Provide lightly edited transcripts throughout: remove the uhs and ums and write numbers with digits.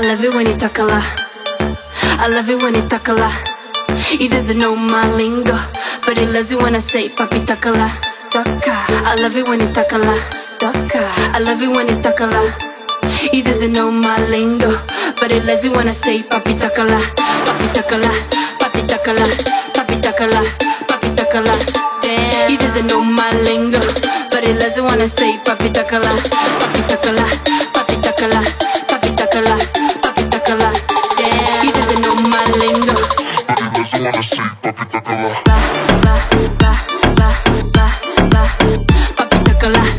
love it when you talk a lot. I love it when you talk a lot. He doesn't know my lingo, but he loves it when I say papi talk a lot. I love it when you talk a lot. I love it when you talk a lot. He doesn't know my lingo, but he loves it when I say papi talk a lot. Papi talk a lot. Papi talk a lot. Papi talk a lot. Papi talk a lot. He doesn't know my lingo, but he loves it when I say papi talk a lot. Papi talk a lot. Papi talk a lot. Papi talk a lot. Papi talk a lot. He doesn't know my lingo, but he loves it when I say papi talk a lot. Papi talk a lot.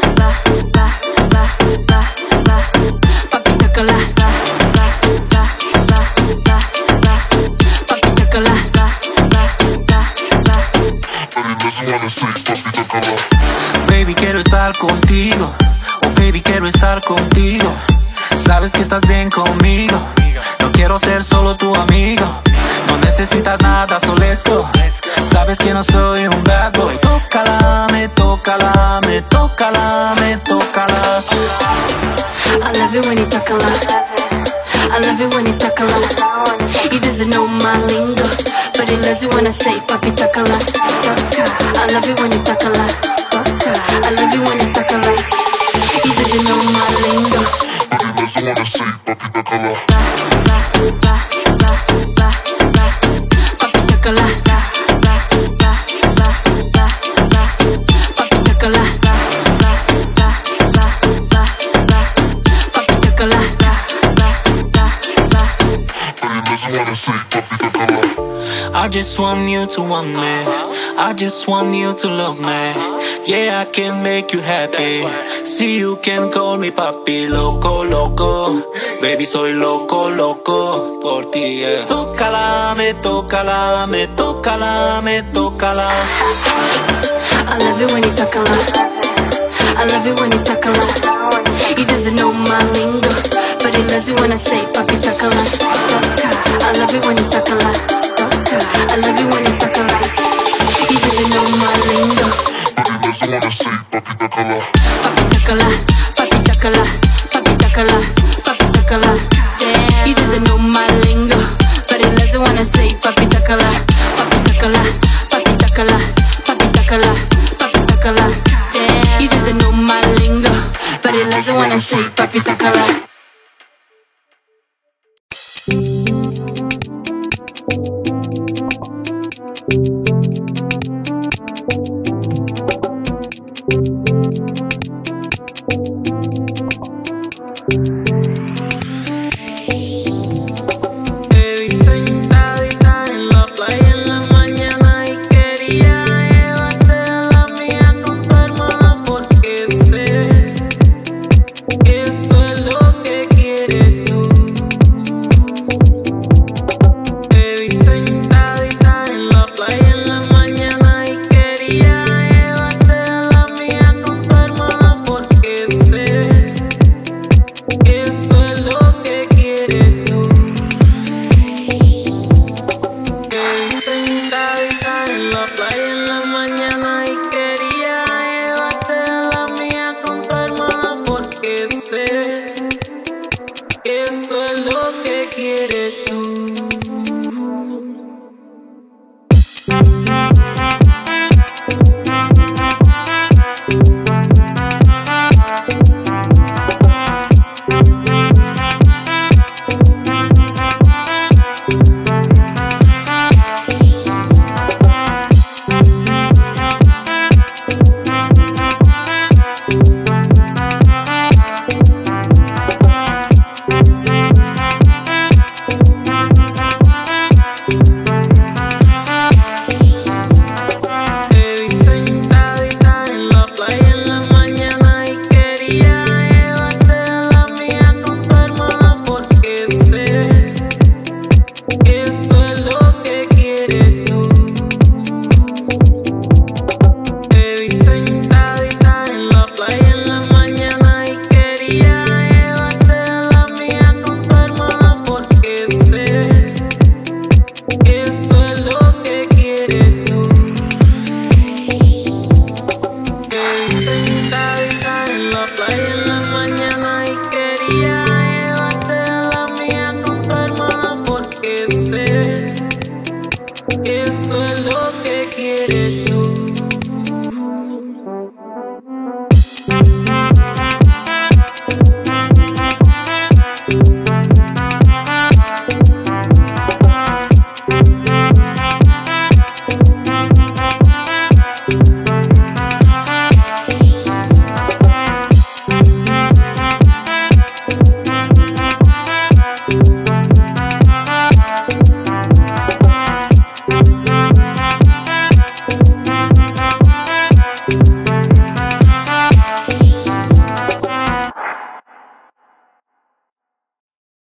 Baby, quiero estar contigo. Oh, baby, quiero estar contigo. Sabes que estás bien conmigo. No quiero ser solo tu amigo. No necesitas nada, so let's go. Sabes que no soy un bad boy. Tócala, me tócala, me tócala, me tócala. I love it when you talk a lot. I love it when you talk a lot. He doesn't know my lingo, but he loves it when I say papi talk a lot. I love it when you talk a lot. I love it when you talk a lot. He doesn't know my lingo, but he loves it when I say papi talk a lot. Papi talk a lot. Papi talk a lot. Papi talk a lot. I just want you to want me. I just want you to love me. Yeah, I can make you happy. See, you can call me papi, loco, loco. Baby, soy loco, loco por ti, yeah. Tócala, me tócala, me tócala, me tócala. I love it when you talk a lot. I love it when you talk a lot. He doesn't know my lingo, but he loves it when I say papi talk a lot. I love it when you talk a lot. I love it when you talk a lot. He doesn't know my lingo, but he loves it when I say papi talk a lot. Papi talk a lot. Papi talk a lot. Papi talk a lot. Papi talk a lot. He doesn't know my lingo, but he loves it when I say papi talk a lot. Papi talk a lot. Papi talk a lot. Papi talk a lot. Papi talk a lot. He doesn't know my lingo, but he loves it when I say papi talk a lot. Flying Eso es lo que quieres tú.